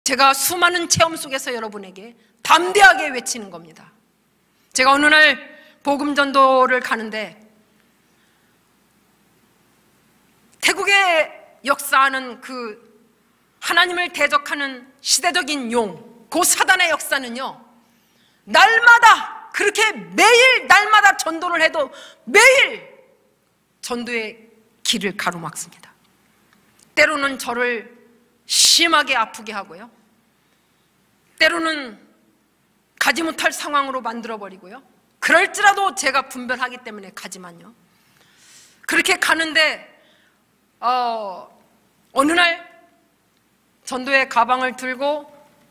제가 수많은 체험 속에서 여러분에게 담대하게 외치는 겁니다. 제가 어느 날 복음 전도를 가는데 태국에 역사하는 그 하나님을 대적하는 시대적인 용, 그 사단의 역사는요, 날마다 그렇게 매일 날마다 전도를 해도 매일 전도의 길을 가로막습니다. 때로는 저를 심하게 아프게 하고요, 때로는 가지 못할 상황으로 만들어버리고요, 그럴지라도 제가 분별하기 때문에 가지만요. 그렇게 가는데 어느 날 전도의 가방을 들고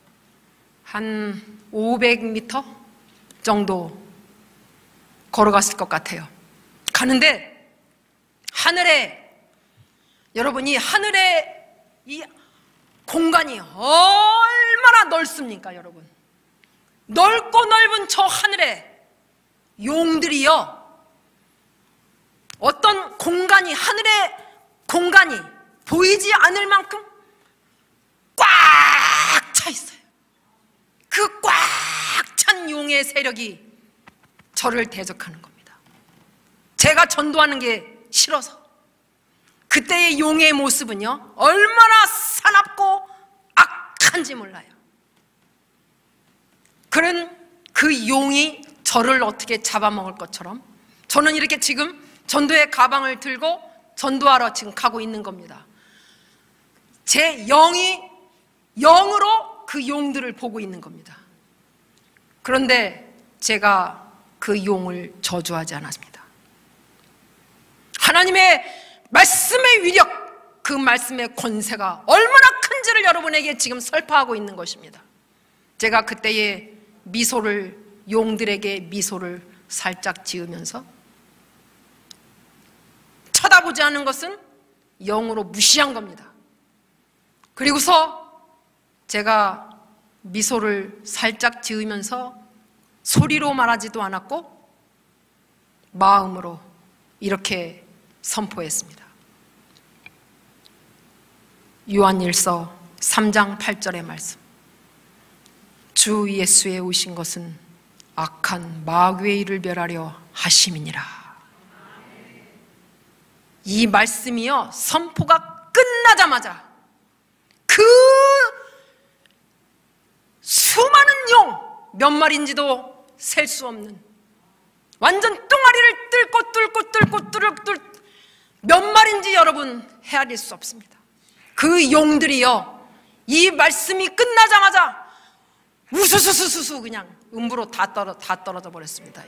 한 500m 정도 걸어갔을 것 같아요. 가는데 하늘에, 여러분이 하늘에 이 공간이 얼마나 넓습니까? 여러분, 넓고 넓은 저 하늘에 용들이요, 어떤 공간이, 하늘의 공간이 보이지 않을 만큼 꽉 차 있어요. 그 꽉 찬 용의 세력이 저를 대적하는 겁니다. 제가 전도하는 게 싫어서. 그때의 용의 모습은요, 얼마나 사납고 악한지 몰라요. 그런 그 용이 저를 어떻게 잡아먹을 것처럼 저는 이렇게 지금 전도의 가방을 들고 전도하러 지금 가고 있는 겁니다. 제 영으로 그 용들을 보고 있는 겁니다. 그런데 제가 그 용을 저주하지 않았습니다. 하나님의 말씀의 위력, 그 말씀의 권세가 얼마나 큰지를 여러분에게 지금 설파하고 있는 것입니다. 제가 그때의 미소를, 용들에게 미소를 살짝 지으면서, 쳐다보지 않은 것은 영으로 무시한 겁니다. 그리고서 제가 미소를 살짝 지으면서 소리로 말하지도 않았고 마음으로 이렇게 선포했습니다. 요한일서 3장 8절의 말씀. 주 예수에 오신 것은 악한 마귀의 일을 멸하려 하심이니라. 이 말씀이요, 선포가 끝나자마자 그 수많은 용, 몇 마리인지도 셀 수 없는, 완전 뚱아리를 뚫고 몇 마리인지 여러분 헤아릴 수 없습니다. 그 용들이요, 이 말씀이 끝나자마자 우수수수수 그냥 음부로 다 떨어져 버렸습니다.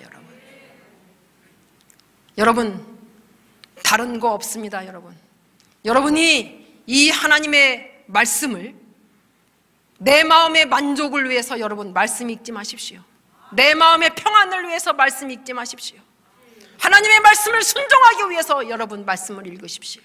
여러분 다른 거 없습니다. 여러분이 이 하나님의 말씀을, 내 마음의 만족을 위해서 여러분 말씀 읽지 마십시오. 내 마음의 평안을 위해서 말씀 읽지 마십시오. 하나님의 말씀을 순종하기 위해서 여러분 말씀을 읽으십시오.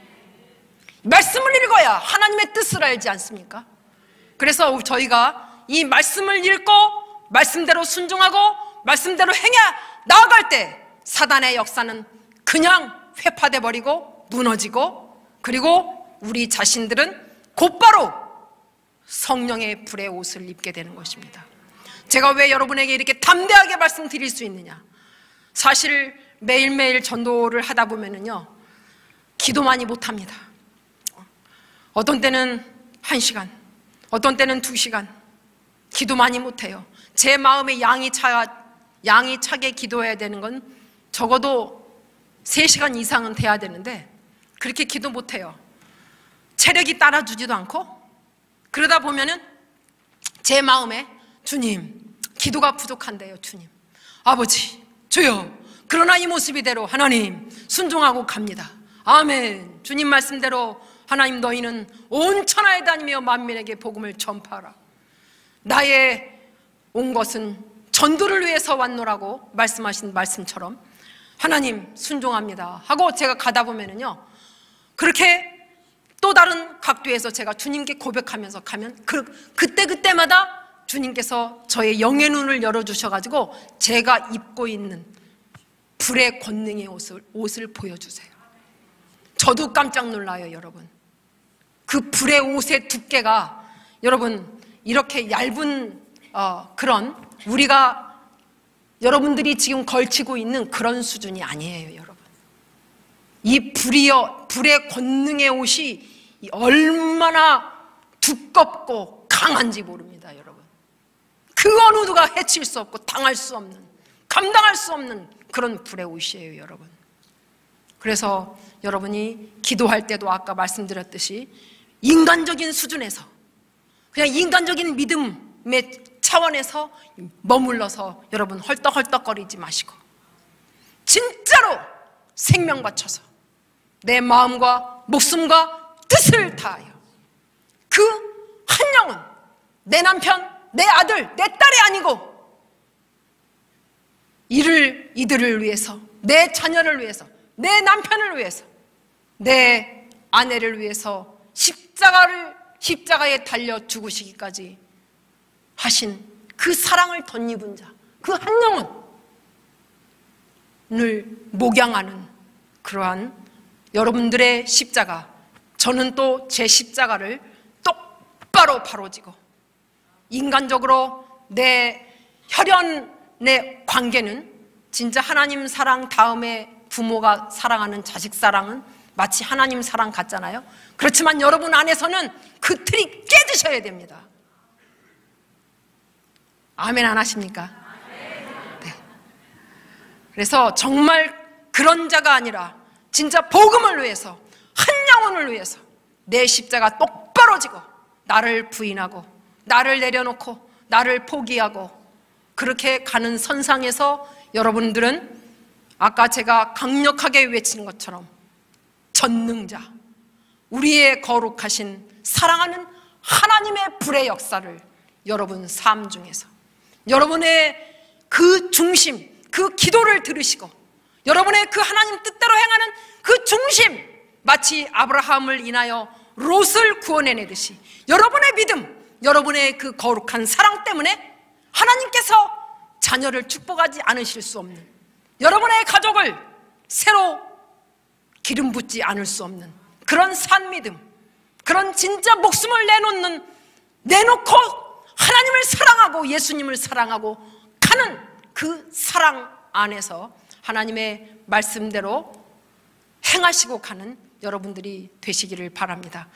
말씀을 읽어야 하나님의 뜻을 알지 않습니까? 그래서 저희가 이 말씀을 읽고 말씀대로 순종하고 말씀대로 행해 나아갈 때 사단의 역사는 그냥 회파돼 버리고 무너지고, 그리고 우리 자신들은 곧바로 성령의 불의 옷을 입게 되는 것입니다. 제가 왜 여러분에게 이렇게 담대하게 말씀드릴 수 있느냐? 사실 매일매일 전도를 하다 보면은요, 기도 많이 못합니다. 어떤 때는 1시간, 어떤 때는 2시간 기도 많이 못해요. 제 마음에 양이 차게 기도해야 되는 건 적어도 3시간 이상은 돼야 되는데 그렇게 기도 못해요. 체력이 따라주지도 않고. 그러다 보면은 제 마음에, 주님, 기도가 부족한데요. 주님, 아버지, 주여, 그러나 이 모습이대로 하나님 순종하고 갑니다. 아멘. 주님 말씀대로 하나님, 너희는 온 천하에 다니며 만민에게 복음을 전파하라. 나의 온 것은 전도를 위해서 왔노라고 말씀하신 말씀처럼 하나님 순종합니다 하고 제가 가다 보면은요, 그렇게 또 다른 각도에서 제가 주님께 고백하면서 가면 그때마다 주님께서 저의 영의 눈을 열어주셔가지고 제가 입고 있는 불의 권능의 옷을 보여주세요. 저도 깜짝 놀라요. 여러분, 그 불의 옷의 두께가 여러분, 이렇게 얇은 그런 우리가 여러분들이 지금 걸치고 있는 그런 수준이 아니에요, 여러분. 이 불의 권능의 옷이 얼마나 두껍고 강한지 모릅니다, 여러분. 그 어느 누가 해칠 수 없고 당할 수 없는, 감당할 수 없는 그런 불의 옷이에요, 여러분. 그래서 여러분이 기도할 때도 아까 말씀드렸듯이 인간적인 수준에서, 그냥 인간적인 믿음의 차원에서 머물러서 여러분 헐떡헐떡거리지 마시고 진짜로 생명 바쳐서 내 마음과 목숨과 뜻을 다하여 그 한 영혼, 내 남편, 내 아들, 내 딸이 아니고 이들을 위해서, 내 자녀를 위해서, 내 남편을 위해서, 내 아내를 위해서 십자가에 달려 죽으시기까지 하신 그 사랑을 덧입은 자, 그 한 영혼을 목양하는 그러한 여러분들의 십자가, 저는 또 제 십자가를 똑바로 바로지고 인간적으로 내 혈연의 관계는 진짜 하나님 사랑 다음에 부모가 사랑하는 자식 사랑은 마치 하나님 사랑 같잖아요. 그렇지만 여러분 안에서는 그 틀이 깨지셔야 됩니다. 아멘 안 하십니까? 네. 그래서 정말 그런 자가 아니라 진짜 복음을 위해서, 한 영혼을 위해서 내 십자가 똑바로 지고 나를 부인하고 나를 내려놓고 나를 포기하고 그렇게 가는 선상에서 여러분들은 아까 제가 강력하게 외치는 것처럼 전능자, 우리의 거룩하신 사랑하는 하나님의 불의 역사를 여러분 삶 중에서 여러분의 그 중심, 그 기도를 들으시고 여러분의 그 하나님 뜻대로 행하는 그 중심, 마치 아브라함을 인하여 롯을 구원해내듯이 여러분의 믿음, 여러분의 그 거룩한 사랑 때문에 하나님께서 자녀를 축복하지 않으실 수 없는, 여러분의 가족을 새로 기름 붓지 않을 수 없는 그런 산 믿음, 그런 진짜 목숨을 내놓고 하나님을 사랑하고 예수님을 사랑하고 가는 그 사랑 안에서 하나님의 말씀대로 행하시고 가는 여러분들이 되시기를 바랍니다.